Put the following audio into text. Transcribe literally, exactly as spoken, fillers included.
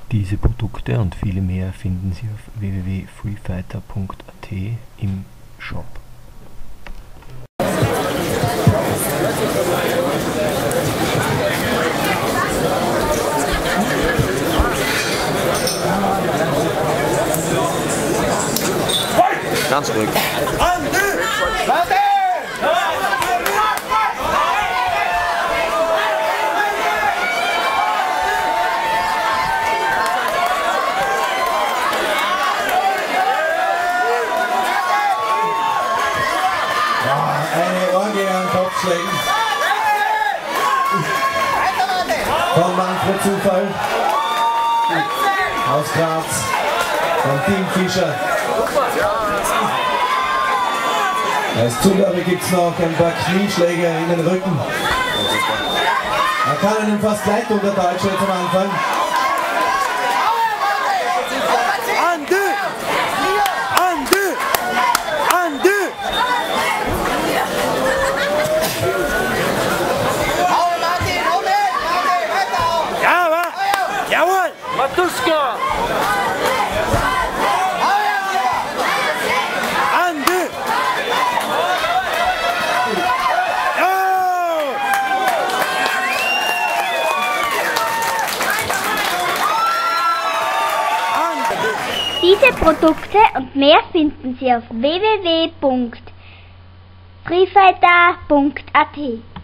Diese Produkte und viele mehr finden Sie auf w w w punkt freefighter punkt a t im Shop. Ganz ruhig. Eine Orgie an Kopfschlägen von Manfred Zufall aus Graz, von Team Fischer. Als Zugabe gibt es noch ein paar Knieschläge in den Rücken. Man kann ihnen fast leid tun, der Deutsche jetzt am Anfang. Jawohl! Matuska! Ande! Diese Produkte und mehr finden Sie auf w w w punkt freefighter punkt a t.